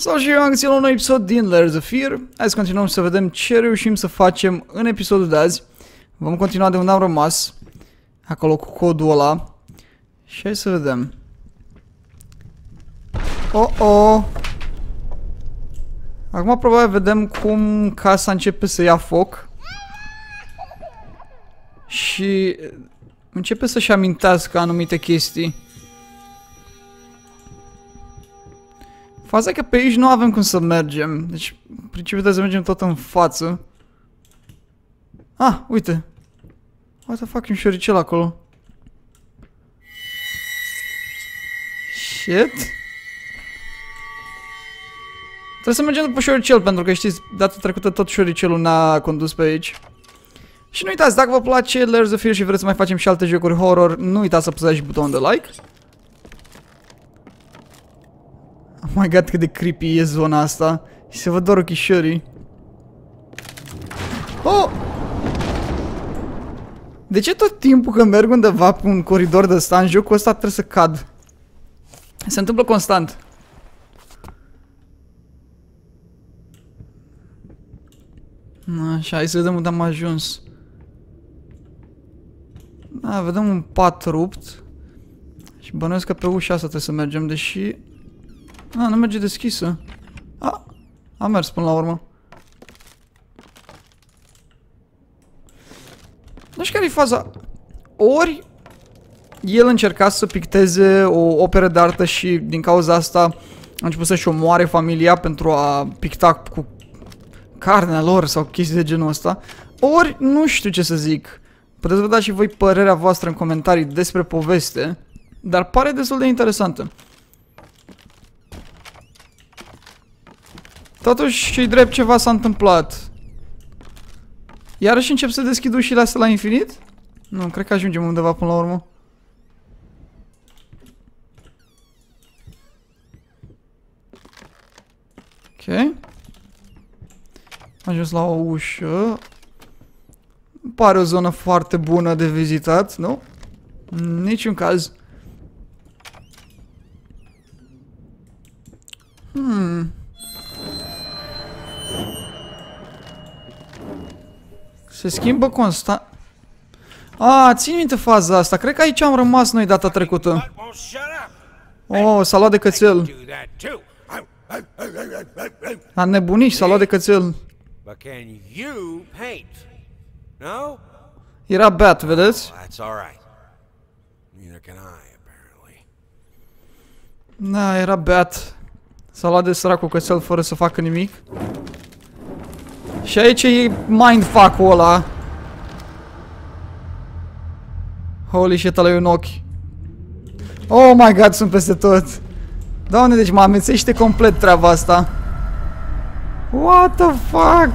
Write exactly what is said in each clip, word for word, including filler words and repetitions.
Sau și eu am găsit la un nou episod din Layers of Fear. Hai să continuăm să vedem ce reușim să facem în episodul de azi. Vom continua de unde am rămas. Acolo cu codul ăla. Și hai să vedem. Oh, oh. Acum probabil vedem cum casa începe să ia foc. Și începe să-și amintească anumite chestii. Faza e că pe aici nu avem cum să mergem. Deci, în principiu trebuie să mergem tot în față. Ah, uite. What the fuck, e un șoricel acolo. Shit. Trebuie să mergem după șoricel, pentru că știți, data trecută tot șoricelul ne-a condus pe aici. Și nu uitați, dacă vă place Layers of Fear și vreți să mai facem și alte jocuri horror, nu uitați să apăsați și butonul de like. Oh my god, cât de creepy e zona asta. Și se văd doar ochișorii. Oh! De ce tot timpul când merg undeva pe un coridor de ăsta, în jocul ăsta trebuie să cad? Se întâmplă constant. Așa, hai să vedem unde am ajuns. Da, vedem un pat rupt. Și bănuiesc că pe ușa asta trebuie să mergem, deși... A, nu merge deschisă. A, a mers până la urmă. Nu știu care e faza. Ori el încerca să picteze o operă de artă și din cauza asta a început să-și omoare familia pentru a picta cu carnea lor sau chestii de genul ăsta. Ori nu știu ce să zic. Puteți vă da și voi părerea voastră în comentarii despre poveste. Dar pare destul de interesantă. Totuși, și drept, ceva s-a întâmplat. Iarăși încep să deschid ușile astea la infinit? Nu, cred că ajungem undeva până la urmă. Ok. Am ajuns la o ușă. Pare o zonă foarte bună de vizitat, nu? Niciun caz. Hmm... Se schimbă constant. Ah, țin minte faza asta. Cred că aici am rămas noi data trecută. Oh, s-a luat de cățel. A nebunit și s-a luat de cățel. Era beat, vedeți? Da, era beat. S-a luat de săracul cățel fără să facă nimic. Și aici e mindfuck-ul ăla. Holy shit, ăla e un ochi. Oh my god, sunt peste tot. Doamne, deci mă amețește complet treaba asta. What the fuck?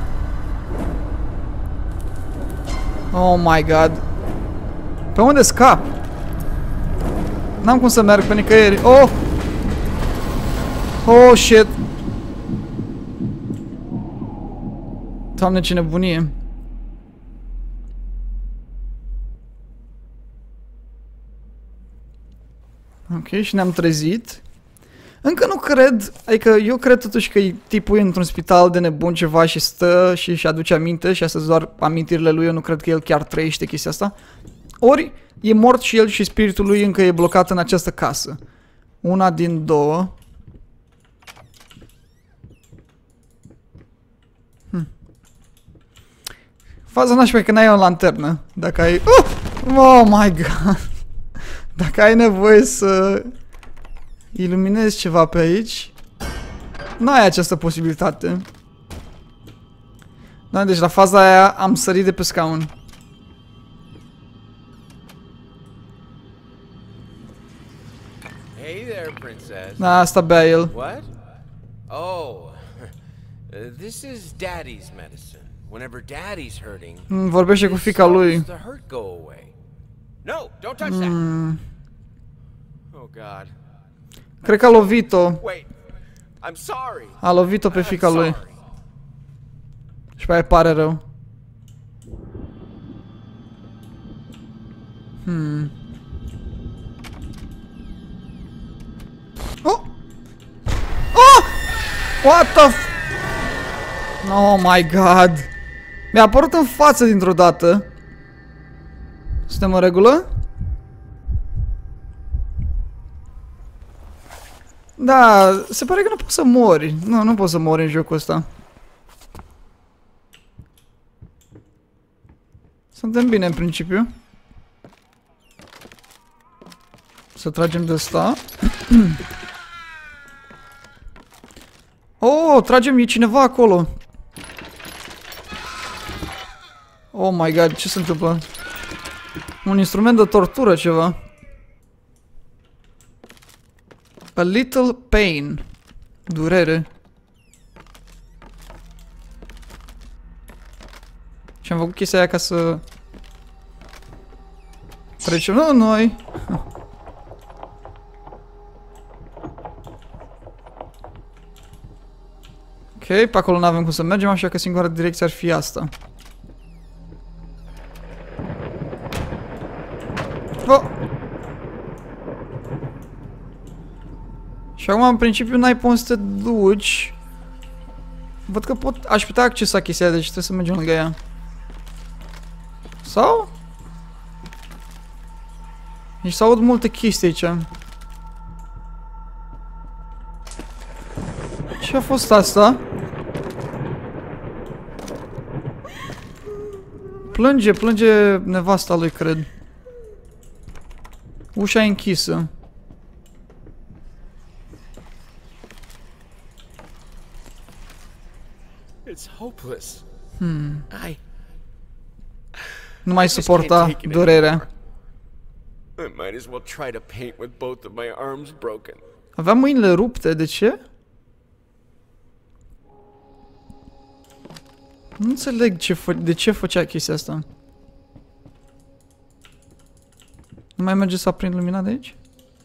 Oh my god. Pe unde scap? N-am cum să merg pe nicăieri. Oh! Oh shit. Doamne, ce nebunie. Ok, și ne-am trezit. Încă nu cred, adică eu cred totuși că tipul e într-un spital de nebun ceva și stă și își aduce aminte și astea sunt doar amintirile lui, eu nu cred că el chiar trăiește chestia asta. Ori e mort și el și spiritul lui încă e blocat în această casă. Una din două. Hm. Faza nașpa e că n-ai o lanternă. Dacă ai... Uh! Oh my god! Dacă ai nevoie să iluminezi ceva pe aici, n-ai această posibilitate. Da, deci la faza aia am sărit de pe scaun. Hey there, princess. Da, asta bea el. What? Oh, this is Daddy's medicine. Whenever Daddy's hurting, Mm, vorbește cu fiica lui. the hurt go away. No, don't touch that. Mm, Oh God. cred că a lovit-o. Wait. I'm sorry. A lovit-o pe I'm fiica lui. sorry. Și pe aia pare rău. Hmm. Oh! Oh! What the f... Oh my god. Mi-a apărut în față dintr-o dată. Suntem în regulă? Da, se pare că nu poți să mori. Nu, nu poți să mori în jocul ăsta. Suntem bine în principiu. Să tragem de ăsta. Oh, tragem, e cineva acolo. Oh my god, ce se întâmplă? Un instrument de tortură, ceva. A little pain. Durere. Și am făcut chestia aia ca să trecem la noi. Ok, pe acolo nu avem cum să mergem, așa că singura direcție ar fi asta. Oh. Și acum, în principiu, n-ai cum să te duci. Văd că pot, aș putea accesa chestia, deci trebuie să mergem lângă ea. Sau? Deci s-aud multe chestii aici. Ce a fost asta? Plânge, plânge nevasta lui, cred. Ușa e închisă. It's hopeless. Hmm. I Nu mai suporta durerea. I might as well try to paint with both of my arms broken. Aveam mâinile rupte, de ce? Nu înțeleg ce de ce făcea chestia asta. Nu mai merge să aprind lumina de aici?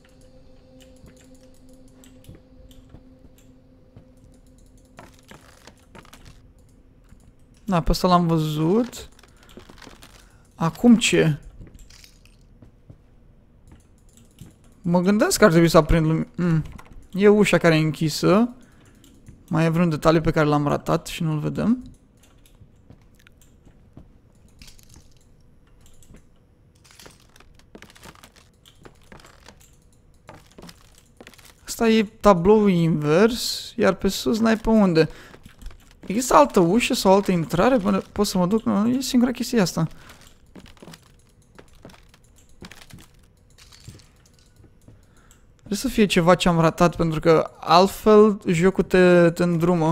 Da, pe ăsta l-am văzut. Acum ce? Mă gândesc că ar trebui să aprind lumina. Mm. E ușa care e închisă. Mai e vreun detaliu pe care l-am ratat și nu-l vedem. Asta e tabloul invers, iar pe sus n-ai pe unde. Există altă ușă sau altă intrare până pot să mă duc? Nu, e singura chestie asta. Trebuie să fie ceva ce am ratat, pentru că altfel jocul te, te îndrumă.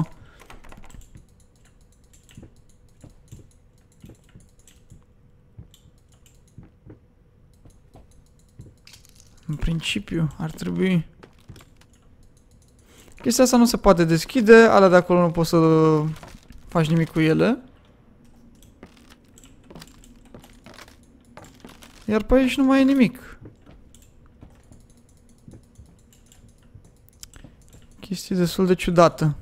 În principiu, ar trebui... Chestia asta nu se poate deschide, alea de acolo nu poți să faci nimic cu ele. Iar pe aici nu mai e nimic. Chestie destul de ciudată.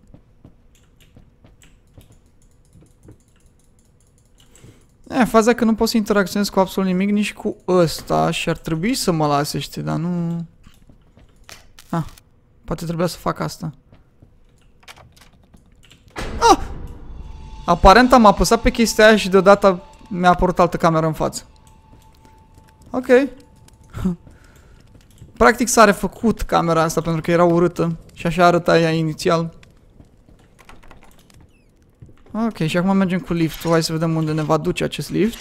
E, faza că nu pot să interacționez cu absolut nimic, nici cu ăsta și ar trebui să mă lase, știi, dar nu... Ah, poate trebuia să fac asta. Ah! Aparent am apăsat pe chestia aia și deodată mi-a apărut altă cameră în față. Ok. Practic s-a refăcut camera asta pentru că era urâtă și așa arăta ea inițial. Ok, și acum mergem cu liftul. Hai să vedem unde ne va duce acest lift.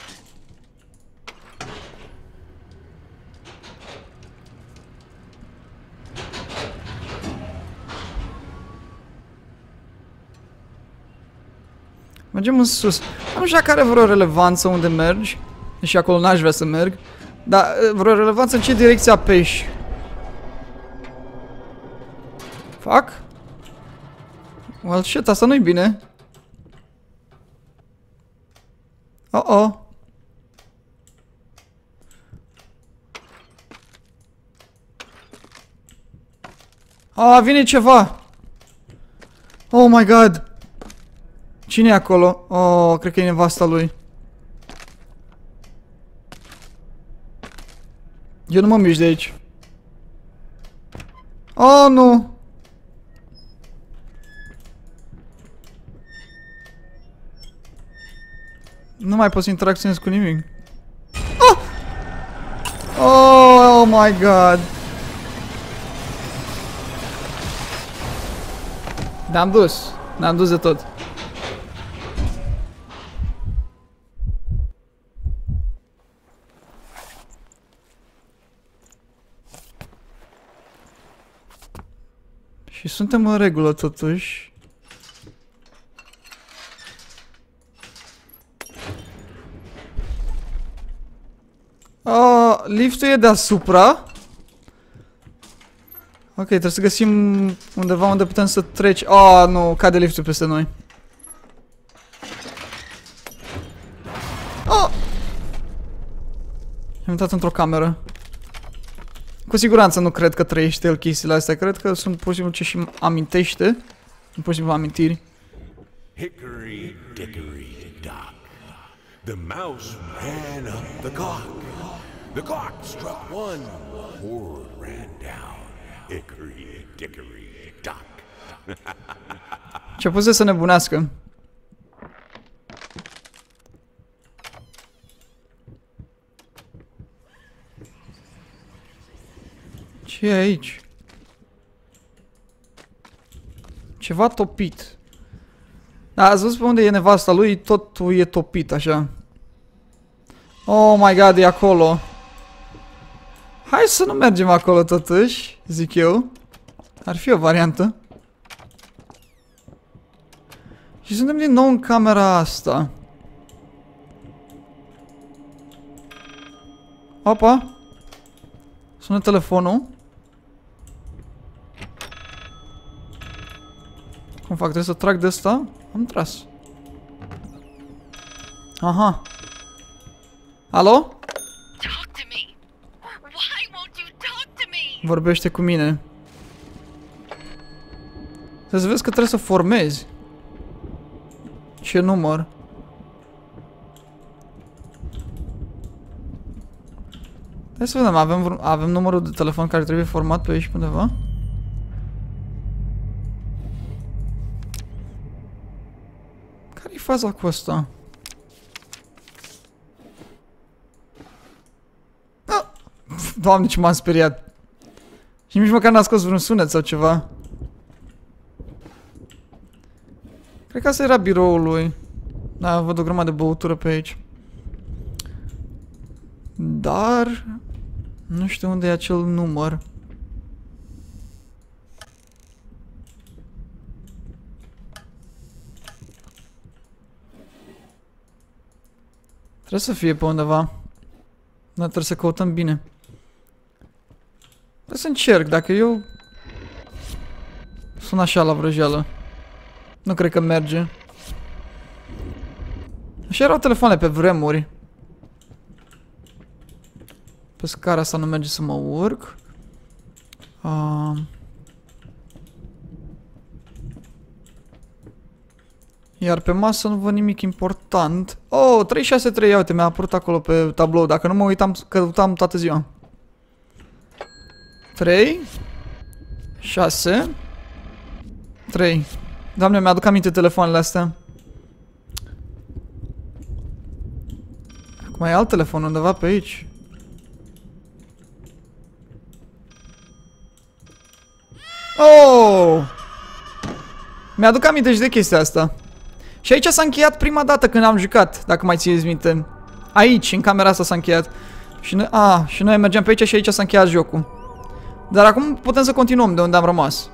Mergem în sus. Nu știu dacă are vreo relevanță unde mergi. Și acolo n-aș vrea să merg. Dar vreo relevanță în ce direcție apeși. Fac? Well, shit, asta nu-i bine. Oh-oh. Ah, vine ceva. Oh my god. Cine e acolo? Oh, cred că e nevasta lui. Eu nu mă mișc de aici. Oh, nu. Nu mai poți interacționezi cu nimic. Oh! Oh my god. Ne-am dus. Ne-am dus de tot. Și suntem în regulă totuși. Uh, liftul e deasupra. Ok, trebuie să găsim undeva unde putem să treci. Ah, nu, cade liftul peste noi. Oh! Am intrat într-o cameră. Cu siguranță nu cred că trăiește el chestiile astea. Cred că sunt pur și simplu ce și amintește. Pur și simplu amintiri. Hickory dickory dock. The mouse ran up the clock. The clock struck one. Horror ran down. Hickory dickory dock. Ce-a pus să nebunească. Ce e aici? Ceva topit. Da, ați văzut pe unde e nevasta lui? Totul e topit, așa. Oh my god, e acolo. Hai să nu mergem acolo totuși, zic eu. Ar fi o variantă. Și suntem din nou în camera asta. Opa. Sună telefonul. Cum fac? Trebuie să trag de asta? Am tras. Aha. Alo? Talk to me. Why won't you talk to me? Vorbește cu mine. Să vezi că trebuie să formezi. Ce număr? Hai să vedem, avem, avem numărul de telefon care trebuie format pe aici undeva? Care-i faza cu asta? Ah! Doamne, ce m-am speriat! Și nici măcar n-a scos vreun sunet sau ceva. Cred că asta era biroul lui. Da, văd o grămadă de băutură pe aici. Dar... nu știu unde e acel număr. Trebuie să fie pe undeva. Dar trebuie să căutăm bine. Trebuie să încerc, dacă eu... sun așa la vrăjeală. Nu cred că merge. Așa erau telefoane pe vremuri. Pe scara asta nu merge să mă urc. Uh... Iar pe masă nu văd nimic important. Oh, trei șase trei, ia uite, mi-a apărut acolo pe tablou. Dacă nu mă uitam, căutam toată ziua. trei șase trei. Doamne, mi-aduc aminte telefoanele astea. Acum e alt telefon undeva pe aici. Oh! Mi-aduc aminte și de chestia asta. Și aici s-a încheiat prima dată când am jucat, dacă mai țineți minte. Aici, în camera asta s-a încheiat. Și noi, a, și noi mergeam pe aici și aici s-a încheiat jocul. Dar acum putem să continuăm de unde am rămas.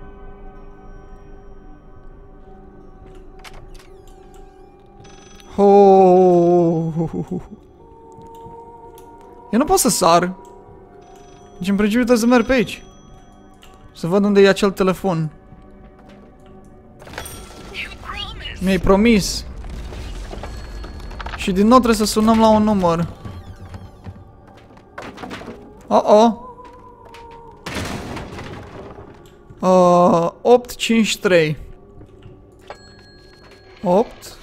Oh. Eu nu pot să sar. Deci în principiu trebuie să merg pe aici. Să văd unde e acel telefon. Mi-ai promis. Și din nou trebuie să sunăm la un număr. Oh, oh. Uh, opt cinci trei. opt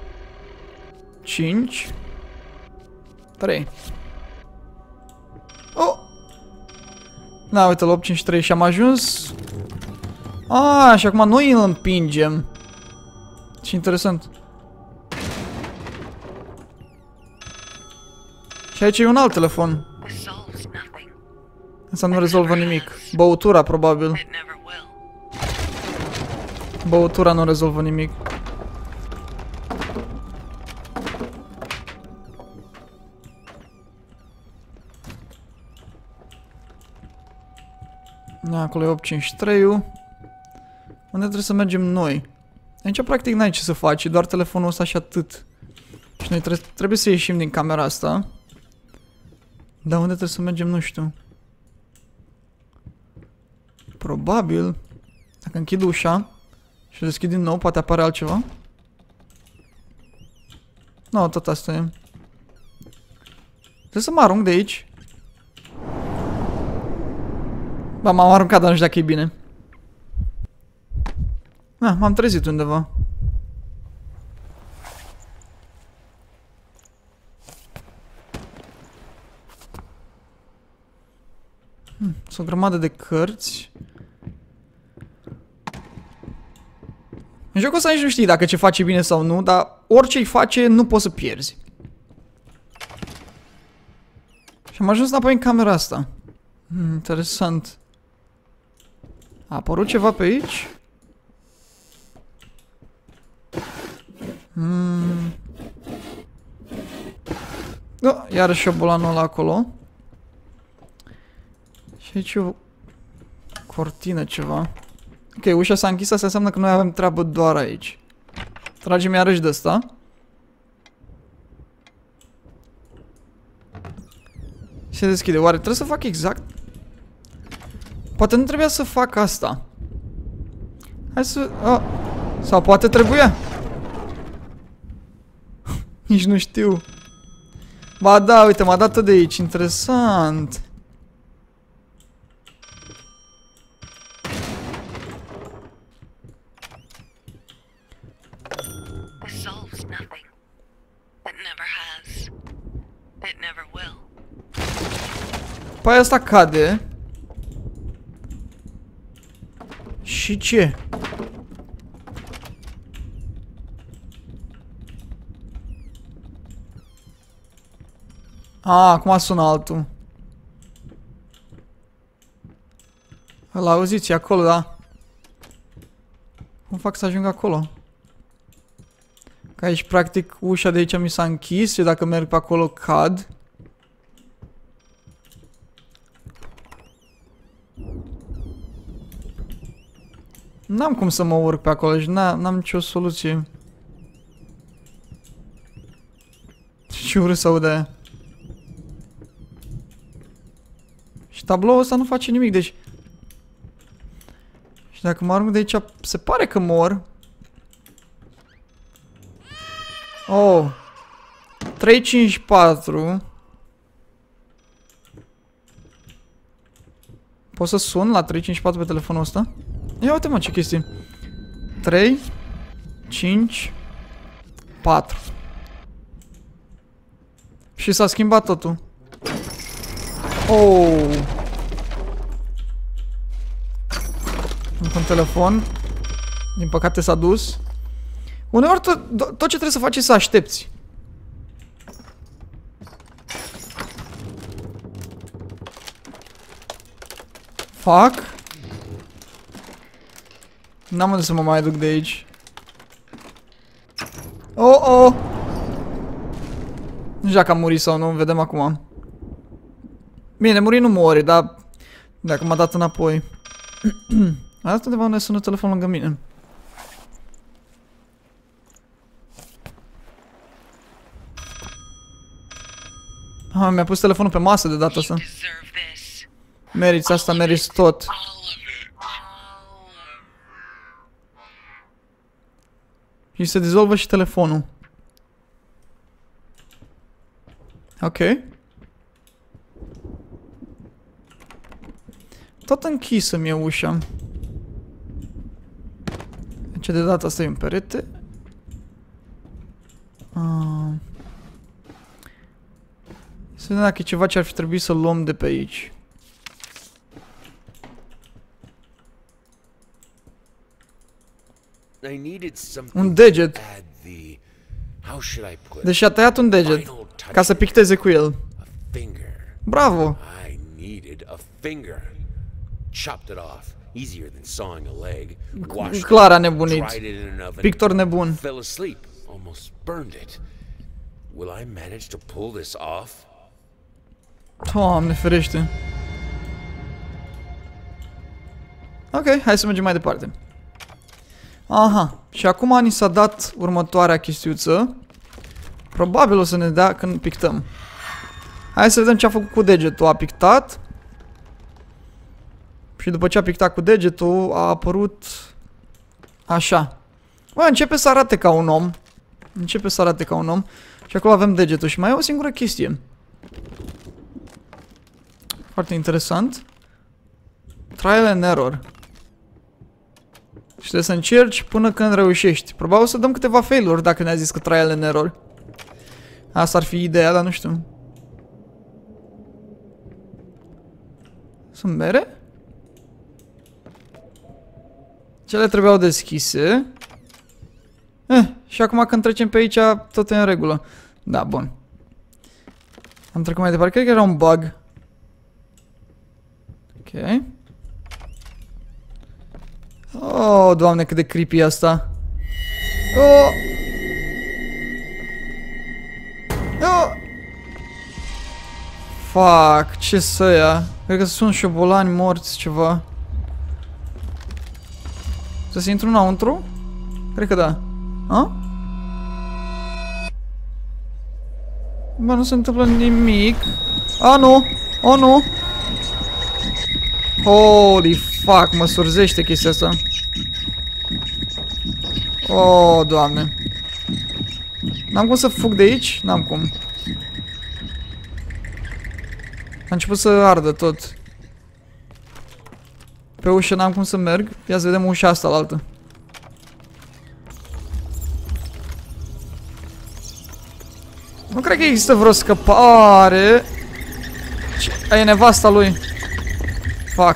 cinci trei. Oh! Da, uite, la opt cinci trei și am ajuns. Ah, și acum noi îl împingem. Ce interesant. Și aici e un alt telefon. This solves nothing. Asta nu rezolvă nimic. Băutura, probabil. It never will. Băutura nu rezolvă nimic. Da, acolo e opt cinci trei-ul. Unde trebuie să mergem noi? Aici practic n-ai ce să faci, e doar telefonul ăsta și atât. Și noi tre trebuie să ieșim din camera asta. Dar unde trebuie să mergem, nu știu. Probabil, dacă închid ușa și deschid din nou, poate apare altceva. Nu, tot asta e. Trebuie să mă arunc de aici. Ba, m-am aruncat, dar nu știu dacă e bine. Ah, m-am trezit undeva. Hmm, sunt o grămadă de cărți. În jocul ăsta nici nu știi dacă ce face bine sau nu, dar orice îi face nu poți să pierzi. Și am ajuns înapoi în camera asta. Hmm, interesant. A apărut ceva pe aici? Hmm. Da, iarăși șobolanul ăla acolo. Și aici e o cortină ceva. Ok, ușa s-a închis, asta înseamnă că noi avem treabă doar aici. Tragem iarăși de ăsta. Se deschide. Oare trebuie să fac exact? Poate nu trebuia să fac asta. Hai să... Oh. Sau poate trebuia. Nici nu știu. Ba da, uite, m-a dat de aici. Interesant. This solves nothing. It never has. It never will. Păi asta cade. Și ce? A, acum sună altul. Îl auziți, e acolo, da? Cum fac să ajung acolo? Că aici, practic, ușa de aici mi s-a închis și dacă merg pe acolo cad. N-am cum să mă urc pe acolo și n-am nicio soluție. Și urât să aud aia. Și tabloul ăsta nu face nimic, deci... Și dacă mă arunc de aici, se pare că mor. Oh. trei cinci patru. Pot să sun la trei cinci patru pe telefonul ăsta? Ia uite mă ce chestie. trei cinci patru. Și s-a schimbat totul. Oh. Încă un telefon. Din păcate s-a dus. Uneori tot, tot ce trebuie să faci e să aștepți. Fac. N-am unde să mă mai duc de aici. Oh, oh. Nu știu dacă am murit sau nu, vedem acum. Bine, muri nu mori, dar dacă m-a dat înapoi. A dat undeva unde sună telefonul lângă mine. Ah, mi-a pus telefonul pe masă de data asta. Meriți asta, meriți tot. Și se dizolvă și telefonul. Ok. Tot închisă mi-e ușa. Ce de data asta e un perete. Ah. Să vedem dacă e ceva ce ar fi trebuit să luăm de pe aici. Un deget. Deci a tăiat un deget ca să picteze cu el. Bravo! I needed a finger. Chopped it off. Easier than sawing a leg. Washed Clar a it, nebunit. dried it in an oven. Pictor nebun. Fell asleep. Almost burned it. Will I manage to pull this off? Doamne ferește. Ok, hai să mergem mai departe. Aha, și acum ni s-a dat următoarea chestiuță. Probabil o să ne dea când pictăm. Hai să vedem ce a făcut cu degetul. A pictat. Și după ce a pictat cu degetul, a apărut așa. Bă, începe să arate ca un om. Începe să arate ca un om. Și acolo avem degetul. Și mai e o singură chestie. Foarte interesant. Trial and error. Și trebuie să încerci până când reușești. Probabil o să dăm câteva fail-uri dacă ne-a zis că trial and error. Asta ar fi ideea, dar nu știu. Sunt mere? Cele trebuiau deschise. Eh, și acum când trecem pe aici, tot e în regulă. Da, bun. Am trecut mai departe. Cred că era un bug. Ok. Oh, Doamne, cât de creepy e asta. Oh! Oh! Fuck, ce să ia? Cred că sunt șobolani morți, ceva. Să se intru înăuntru? Cred că da. A? Bă, nu se întâmplă nimic. A, nu! Oh, nu! Holy fuck, mă surzește chestia asta. Oh, Doamne. N-am cum să fug de aici? N-am cum. A început să ardă tot. Pe ușă n-am cum să merg. Ia să vedem ușa asta la altă. Nu cred că există vreo scăpare. Aia e nevasta lui. Fuck.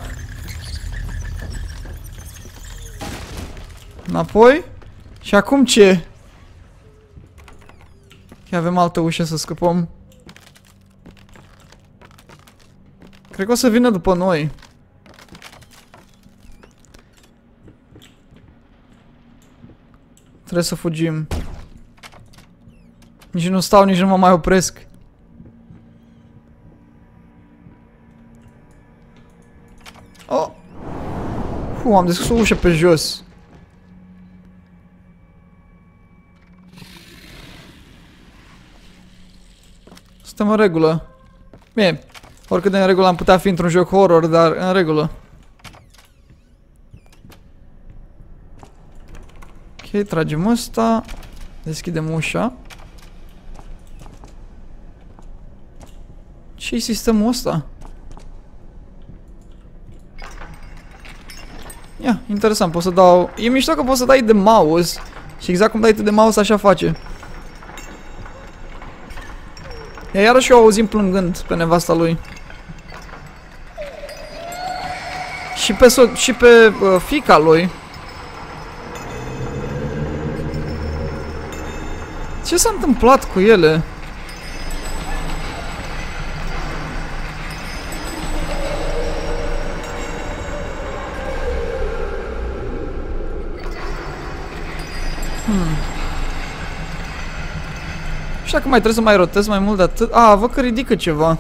Înapoi. Și acum ce? Că avem altă ușă să scăpăm. Cred că o să vină după noi. Trebuie să fugim. Nici nu stau, nici nu mă mai opresc. Oh! Fu, am deschis o ușă pe jos. Suntem în regulă. Bine, oricât de în regulă am putea fi într-un joc horror, dar în regulă. Ok, tragem ăsta. Deschidem ușa. Ce-i sistemul ăsta? Ia, interesant, pot să dau... E mișto că poți să dai de mouse. Și exact cum dai tu de mouse, așa face. Ia, iarăși eu auzim plângând pe nevasta lui. Și pe, so și pe uh, fiica lui. Ce s-a întâmplat cu ele? Hmm. Și dacă mai trebuie să mai rotez mai mult de atât... A, văd că ridică ceva.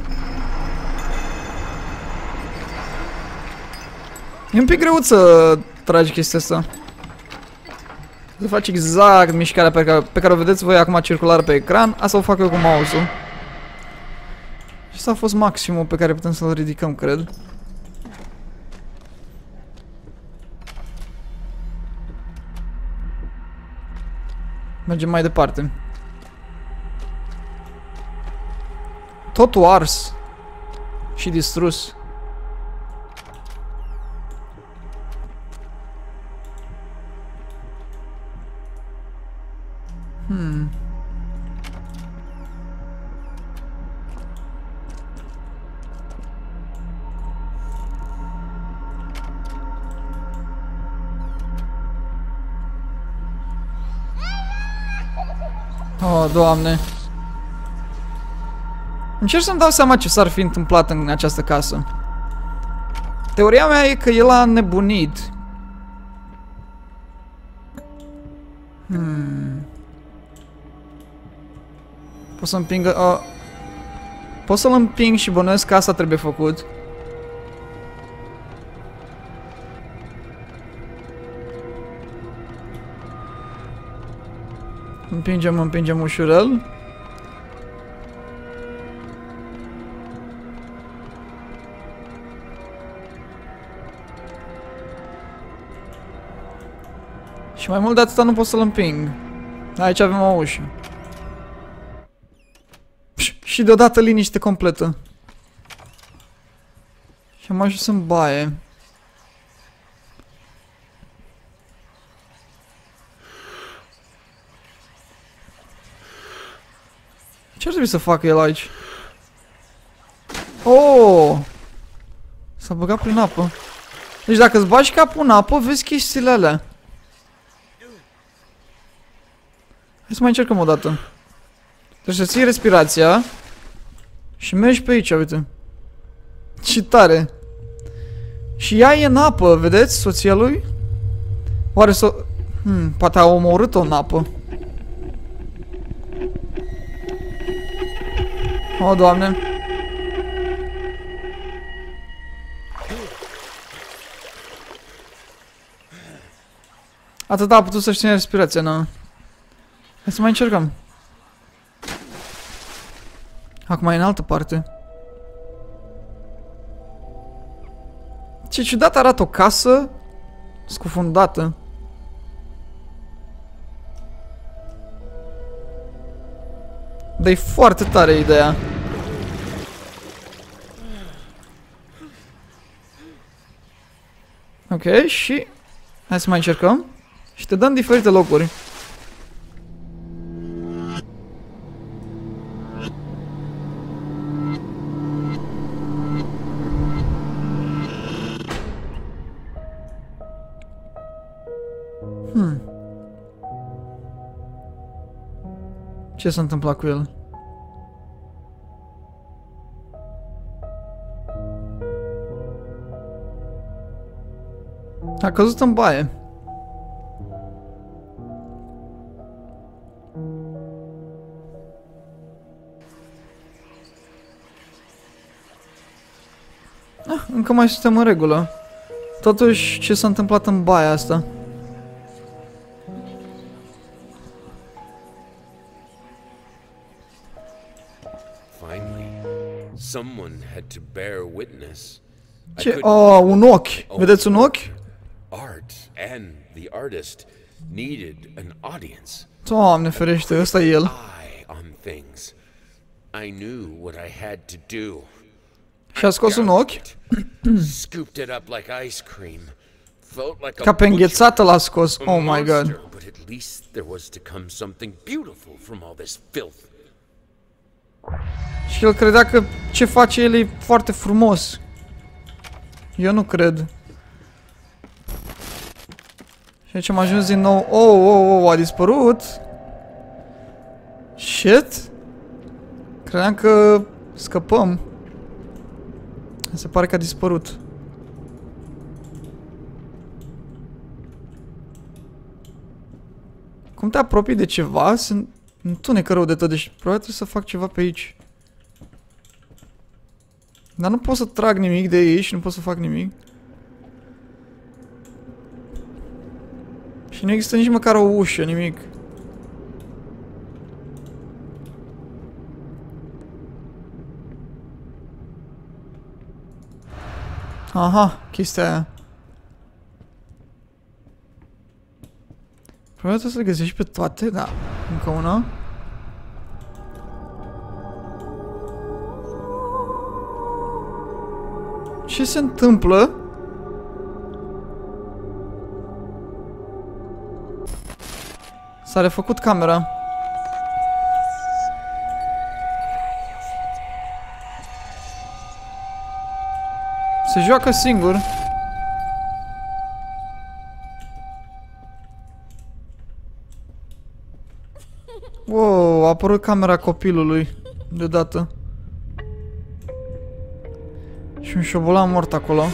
E un pic greu să tragi chestia asta. Să faci exact mișcarea pe care, pe care o vedeți voi acum circular pe ecran. Asta o fac eu cu mouse-ul. Și asta a fost maximul pe care putem să-l ridicăm, cred. Mergem mai departe. Totul ars și distrus. Hmm. Oh, Doamne. Încerc să-mi dau seama ce s-ar fi întâmplat în această casă. Teoria mea e că el a nebunit. Hmm. Pot să împingă... Uh, pot să-l împing și bănuiesc că asta trebuie făcut. Împingem, împingem ușurel. Și mai mult de atâta nu pot să-l împing. Aici avem o ușă. Și deodată liniște completă. Și am ajuns în baie. Ce ar trebui să facă el aici? Oh! S-a băgat prin apă. Deci dacă îți bagi capul în apă, vezi chestiile alea. Hai să mai încercăm o dată. Trebuie să ții respirația. Și mergi pe aici, uite. Ce tare. Și ea e în apă, vedeți? Soția lui? Oare să... Hmm, poate a omorât-o în apă. O, Doamne. Atât a putut să-și ține respirația, nu? Hai să mai încercăm. Acum e în altă parte. Ce ciudat arată o casă scufundată. Dar e foarte tare ideea. Ok, și... Hai să mai încercăm. Și te dăm diferite locuri. Hmm. Ce s-a întâmplat cu el? A căzut în baie. Ah, încă mai suntem în regulă. Totuși, ce s-a întâmplat în baia asta? Someone had to bear witness. Ce? Oh, un ochi. Vedeți un ochi? Art and the artist needed an audience. Doamne ferește, ăsta e el. Eye on things. I knew what I had to do. Și a scos un ochi. Scooped it up like ice cream. Felt like a Ca pe înghețată l-a scos. Oh my god. But at least there was to come something beautiful from all this filth. Și el credea că ce face el e foarte frumos. Eu nu cred. Și aici am ajuns din nou. Oh, oh, oh, a dispărut. Shit. Credeam că scăpăm. Se pare că a dispărut. Cum te apropii de ceva, se întunecă rău de tot, deci probabil trebuie să fac ceva pe aici. Dar nu pot să trag nimic de aici și nu pot să fac nimic. Și nu există nici măcar o ușă, nimic. Aha, chestia aia. Probabil trebuie să le găsești pe toate, da. Încă una. Ce se întâmplă? S-a refăcut camera. Se joacă singur. Wow, a apărut camera copilului deodată. Și un șobolan mort acolo.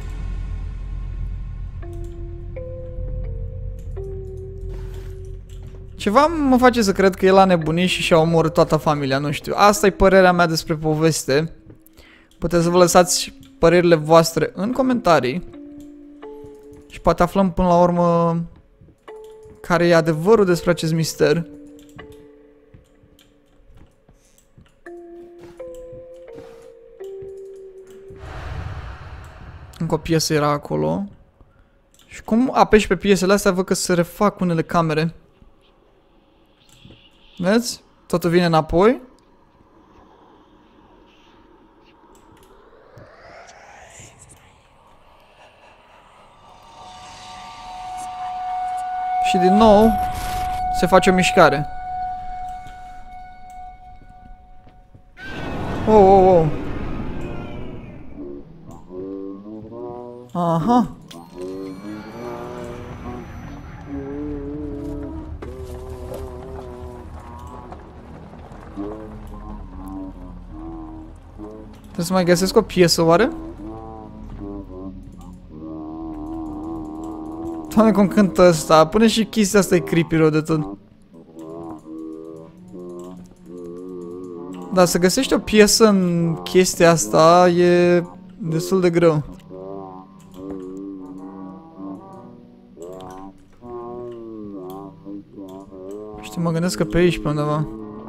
Ceva mă face să cred că el a nebunit și și-a omorât toată familia, nu știu. Asta e părerea mea despre poveste. Puteți să vă lăsați părerile voastre în comentarii. Și poate aflăm până la urmă care e adevărul despre acest mister. Încă o piesă era acolo. Și cum apeși pe piesele astea, văd că se refac unele camere. Vezi? Totul vine înapoi. Și din nou se face o mișcare. Oh, oh, oh. Aha. Trebuie să mai găsesc o piesă, oare? Doamne, cum cântă ăsta. Pune și chestia asta, e creepy rău de tot. Dar să găsești o piesă în chestia asta e destul de greu. Știu, mă gândesc că pe aici, pe undeva.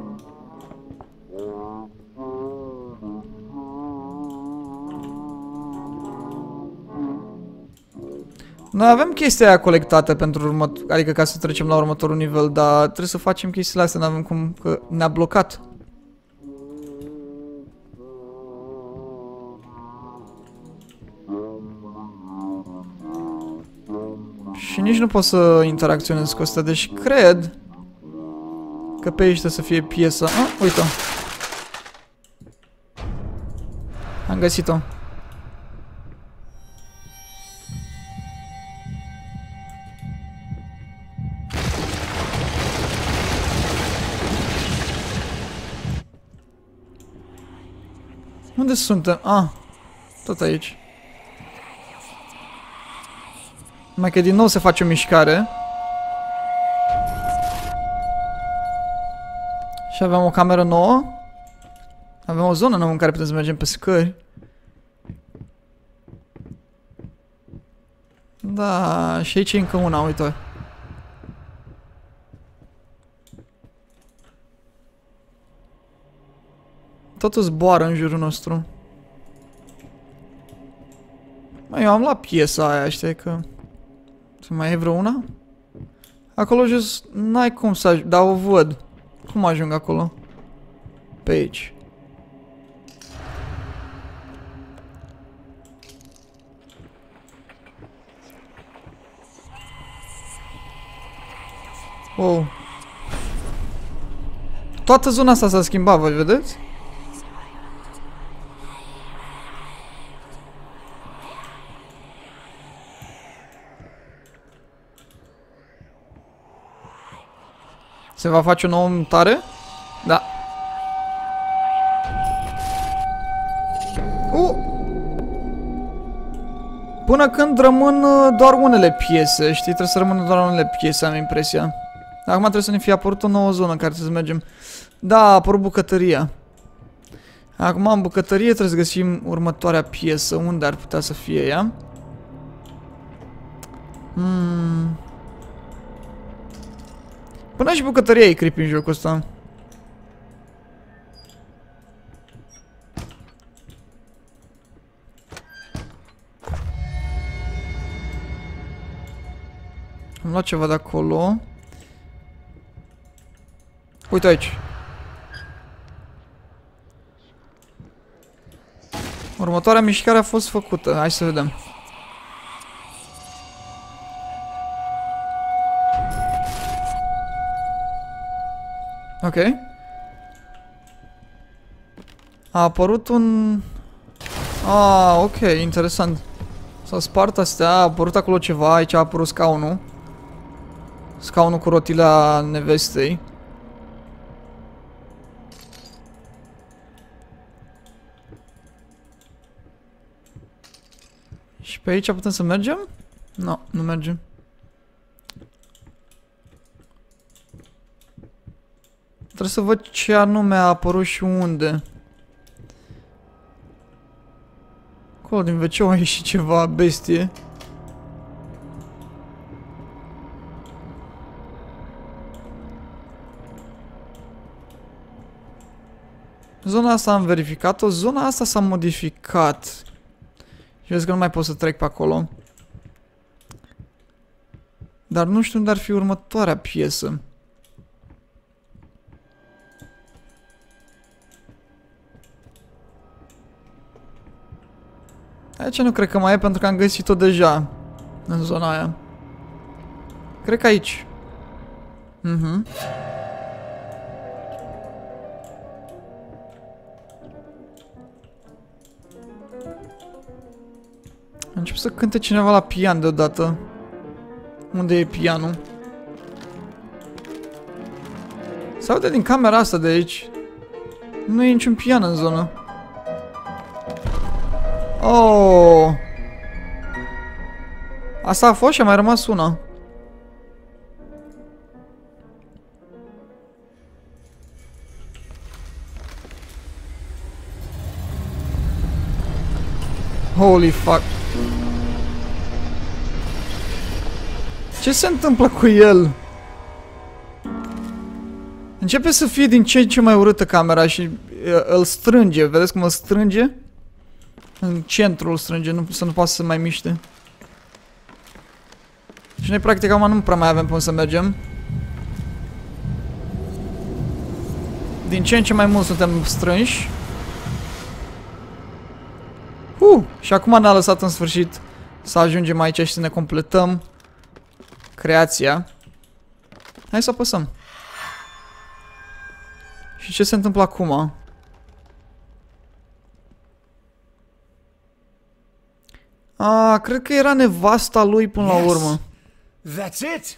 Noi avem chestia aia colectată pentru următor, adică ca să trecem la următorul nivel, dar trebuie să facem chestiile astea, n-avem cum, că ne-a blocat. Și nici nu pot să interacționez cu asta, deci cred că pe aici trebuie să fie piesa. Ah, uite-o. Am găsit-o. Unde suntem? Ah, tot aici. Mai că din nou se face o mișcare. Și avem o cameră nouă. Avem o zonă nouă în care putem să mergem pe scări. Da, și aici e încă una, uite. Totul zboară în jurul nostru. Mă, eu am luat piesa aia, știi că... Să mai e vreo una? Acolo jos n-ai cum să ajung, dar o văd. Cum ajung acolo? Pe aici. Wow. Toată zona asta s-a schimbat, vă vedeți? Se va face o nouă mutare? Da. Uh! Până când rămân doar unele piese, știi? Trebuie să rămână doar unele piese, am impresia. Acum trebuie să ne fie apărut o nouă zonă în care trebuie să mergem. Da, a apărut bucătăria. Acum în bucătărie trebuie să găsim următoarea piesă. Unde ar putea să fie ea? Hmm... Până și bucătăria e creepy în jocul ăsta. Am luat ceva de acolo. Uite aici. Următoarea mișcare a fost făcută. Hai să vedem. Ok. A apărut un... Ah, ok, interesant. S-a spart astea, a apărut acolo ceva, aici a apărut scaunul. Scaunul cu rotila nevestei. Pe aici putem să mergem? Nu, no, nu mergem. Trebuie să văd ce anume a apărut și unde. Acolo din ve ce a ieșit ceva bestie. Zona asta am verificat-o. Zona asta s-a modificat. Și vezi că nu mai pot să trec pe acolo. Dar nu știu unde ar fi următoarea piesă. Aici nu cred că mai e pentru că am găsit-o deja. În zona aia. Cred că aici. Mhm. A început să cânte cineva la pian deodată. Unde e pianul? Se aude din camera asta de aici. Nu e niciun pian în zonă. Oh. Asta a fost și a mai rămas una. Holy fuck. Ce se întâmplă cu el? Începe să fie din ce în ce mai urâtă camera și îl strânge. Vedeți cum îl strânge? În centru îl strânge, nu, să nu poată să mai miște. Și noi practic acum nu prea mai avem până să mergem. Din ce în ce mai mult suntem strânși. Uh, și acum ne-a lăsat în sfârșit să ajungem aici și să ne completăm creația. Hai să apăsăm. Și ce se întâmplă acum? Ah, cred că era nevasta lui până la urmă. That's it.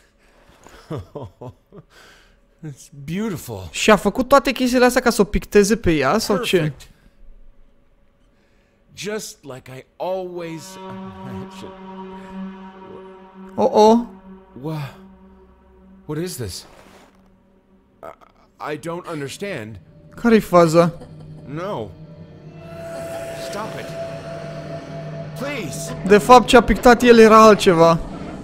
It's beautiful. Și a făcut toate chestiile astea ca să o picteze pe ea sau ce? Just like I always imagined. Oh, oh. What? What is this? I, I don't understand. Care-i faza? No. Stop it. Please. De fapt, ce a pictat el era altceva.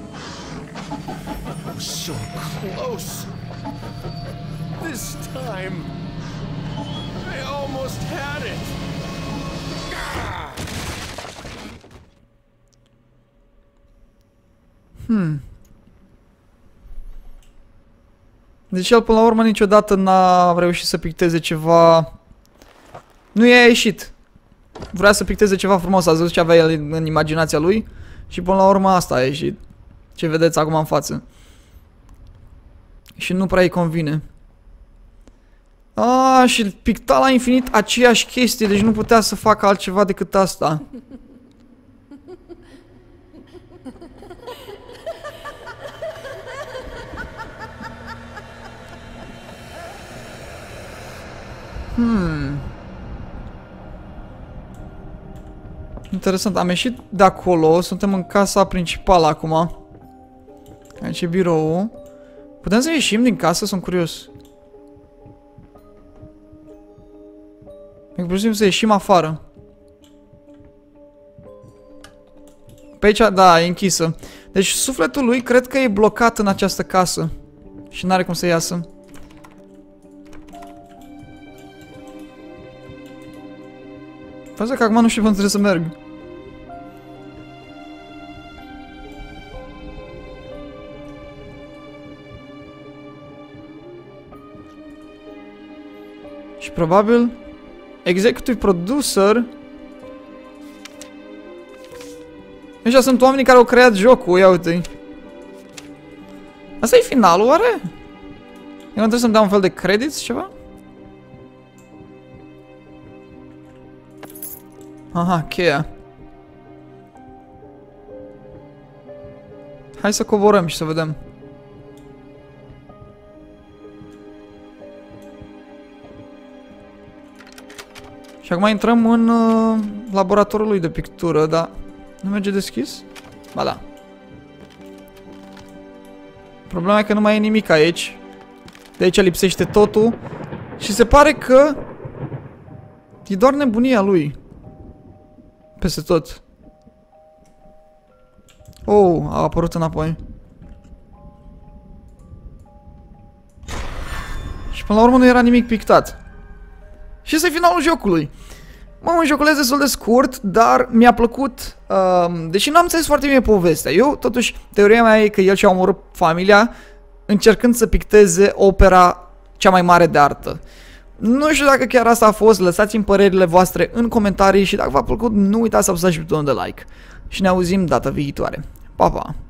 So close. This time I almost had it. Hmm. Deci el până la urmă niciodată n-a reușit să picteze ceva. Nu i-a ieșit. Vrea să picteze ceva frumos, a zis ce avea el în imaginația lui. Și până la urmă asta a ieșit. Ce vedeți acum în față. Și nu prea îi convine. Ah, și picta la infinit aceeași chestie, deci nu putea să facă altceva decât asta. Hmm. Interesant, am ieșit de acolo, suntem în casa principală acum. Aici e biroul. Putem să ieșim din casă? Sunt curios. E pur și simplu să ieșim afară. Pe aici, da, e închisă. Deci sufletul lui cred că e blocat în această casă. Și n-are cum să iasă. Faza că acum nu știu unde trebuie să merg. Și probabil executive producer. Ăștia sunt oamenii care au creat jocul, ia uite-i. Asta e finalul, oare? Eu nu trebuie să-mi dau un fel de credits, ceva? Aha, cheia. Hai să coborăm și să vedem. Și acum intrăm în uh, laboratorul lui de pictură, dar Nu merge deschis? Ba da. Problema e că nu mai e nimic aici. De aici lipsește totul. Și se pare că e doar nebunia lui. Peste tot. Oh, a apărut înapoi. Și până la urmă nu era nimic pictat. Și ăsta e finalul jocului. Mă, un joculeț destul de scurt, dar mi-a plăcut, uh, deși nu am înțeles foarte bine povestea. Eu, totuși, teoria mea e că el și-a omorât familia încercând să picteze opera cea mai mare de artă. Nu știu dacă chiar asta a fost, lăsați-mi părerile voastre în comentarii și dacă v-a plăcut, nu uitați să apăsați și butonul de like. Și ne auzim data viitoare. Pa, pa!